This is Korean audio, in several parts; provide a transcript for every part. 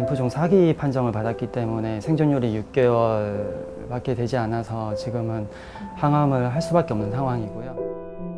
림프종 사기 판정을 받았기 때문에 생존율이 6개월밖에 되지 않아서 지금은 항암을 할 수밖에 없는 상황이고요.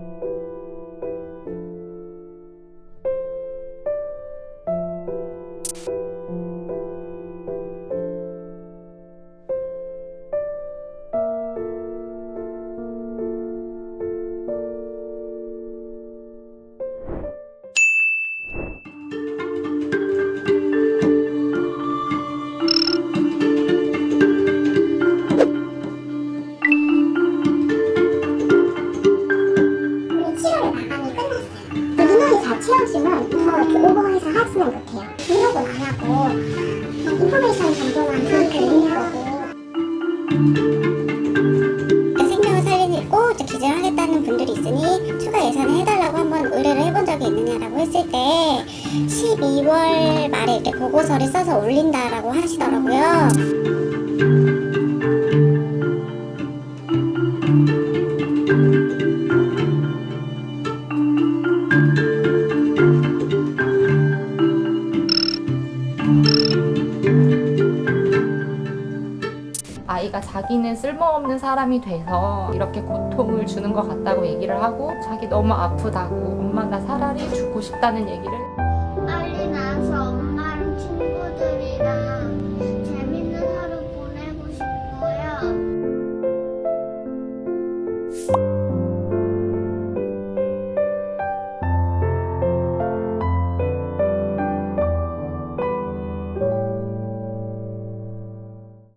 체험심은 더 이렇게 오버해서 하지는 못해요. 등록은 안 하고 인포메이션 정도만 드리는 거고. 생명을 살리고 기증을 하겠다는 분들이 있으니 추가 예산을 해달라고 한번 의뢰를 해본 적이 있느냐라고 했을 때 12월 말에 이렇게 보고서를 써서 올린다라고 하시더라고요. 아이가 자기는 쓸모없는 사람이 돼서 이렇게 고통을 주는 것 같다고 얘기를 하고 자기 너무 아프다고 엄마가 차라리 죽고 싶다는 얘기를